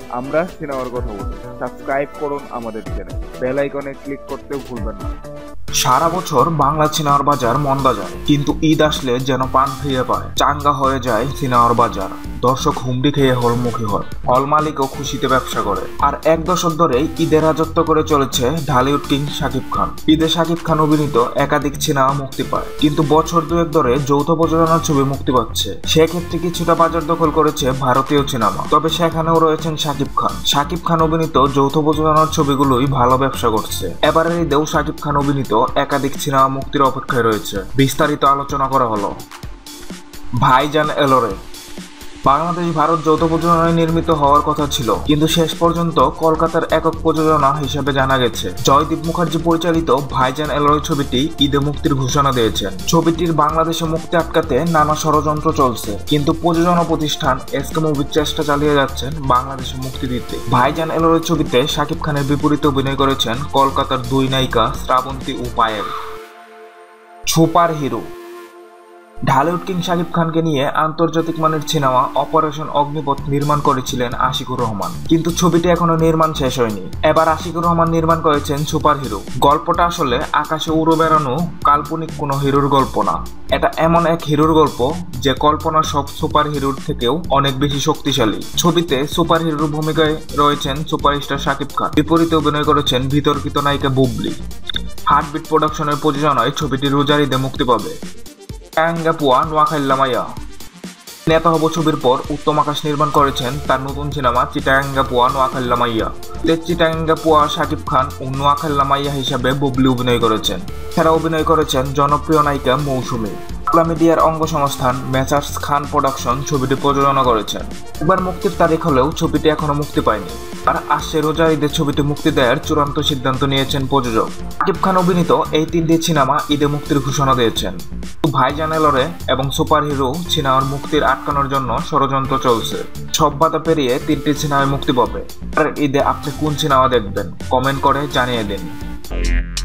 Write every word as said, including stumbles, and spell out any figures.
আমরা সিনেমার কথা বলি। সাবস্ক্রাইব করুন আমাদের চ্যানেল, বেল আইকনে ক্লিক করতেও ভুলবেন না। সারা বছর বাংলা সিনেমার বাজার মন্দা যায়, কিন্তু ঈদ আসলে যেন পান ফিরে পায়, চাঙ্গা হয়ে যায় সিনেমার বাজার। দর্শক হুমড়ি খেয়ে হলমুখী হয়, হল মালিকও খুশিতে ব্যবসা করে। আর এক দশক ধরেই ঈদে রাজত্ব করে চলেছে ঢালিউড কিং শাকিব খান। ঈদে শাকিব খান অভিনীত একাধিক সিনেমা মুক্তি পায়, কিন্তু বছর দুয়েক ধরে যৌথ প্রযোজনার ছবি মুক্তি পাচ্ছে। সেক্ষেত্রে কিছুটা বাজার দখল করেছে ভারতীয় সিনেমা, তবে সেখানেও রয়েছেন শাকিব খান। শাকিব খান অভিনীত যৌথ প্রযোজনার ছবিগুলোই ভালো ব্যবসা করছে। এবারের ঈদেও শাকিব খান অভিনীত একাধিক সিনেমা মুক্তির অপেক্ষায় রয়েছে। বিস্তারিত আলোচনা করা হলো। ভাইজান এলোরে। বাংলাদেশ ভারত যৌথ প্রযোজনায় নির্মিত হওয়ার কথা ছিল, কিন্তু শেষ পর্যন্ত কলকাতার একক প্রযোজনা হিসেবে জানা গেছে। জয়দীপ মুখার্জি পরিচালিত ভাইজান এলোরে ছবিটি ঈদে মুক্তির ঘোষণা দিয়েছেন। ছবিটির বাংলাদেশে মুক্তি আটকাতে নানা ষড়যন্ত্র চলছে, কিন্তু প্রযোজনা প্রতিষ্ঠান এসকে মুভির চেষ্টা চালিয়ে যাচ্ছেন বাংলাদেশে মুক্তি দিতে। ভাইজান এলোরে ছবিতে শাকিব খানের বিপরীতে অভিনয় করেছেন কলকাতার দুই নায়িকা শ্রাবন্তী ও Payel. Super hero. Dhallywood king Shakib খানকে নিয়ে আন্তর্জাতিক মানের সিনেমা অপারেশন অগ্নিপথ নির্মাণ করেছিলেন আশিকুর রহমান, কিন্তু ছবিটি এখনো নির্মাণ শেষ হয়নি। এবার আশিকুর রহমান নির্মাণ করেছেন সুপার হিরো। গল্পটা আসলে আকাশে উড়ে বেড়ানো কাল্পনিক কোনো হিরোর গল্প না, এটা এমন এক হিরোর গল্প যে কল্পনা সব সুপার হিরোর থেকেও অনেক বেশি শক্তিশালী। ছবিতে সুপার হিরোর ভূমিকায় রয়েছেন সুপারস্টার শাকিব খান, বিপরীতে অভিনয় করেছেন বিতর্কিত নায়িকা বুবলি। হার্টবিট প্রোডাকশনের প্রযোজনায় ছবিটি রোজার ঈদে মুক্তি পাবে। চিটাগাঙ্গাপুয়া নোয়াখাইল্লামাইয়া। নেতা হব ছবির পর উত্তম আকাশ নির্মাণ করেছেন তার নতুন সিনেমা চিটাগাঙ্গাপুয়া নোয়াখাইল্লামাইয়া। চিটাগাঙ্গাপুয়া শাকিব খান ও নোয়াখাইল্লামাইয়া হিসাবে বুবলি অভিনয় করেছেন। এছাড়া অভিনয় করেছেন জনপ্রিয় নায়িকা মৌসুমী। মিডিয়ার অঙ্গ সংস্থান মেসার্স খান প্রোডাকশন ছবিটি প্রযোজনা করেছেন। একবার মুক্তির তারিখ হলেও ছবিটি এখনো মুক্তি পায়নি। আর আসছে রোজার ঈদে ছবিটি মুক্তি দেওয়ার চূড়ান্ত সিদ্ধান্ত নিয়েছেন প্রযোজক। শাকিব খান অভিনীত এই তিনটি সিনেমা ঈদে মুক্তির ঘোষণা দিয়েছেন। ভাইজান এলোরে এবং সুপার হিরো সিনেমার মুক্তির আটকানোর জন্য ষড়যন্ত্র চলছে। সব বাধা পেরিয়ে তিনটি সিনেমায় মুক্তি পাবে। আর ঈদে আপনি কোন সিনেমা দেখবেন কমেন্ট করে জানিয়ে দিন।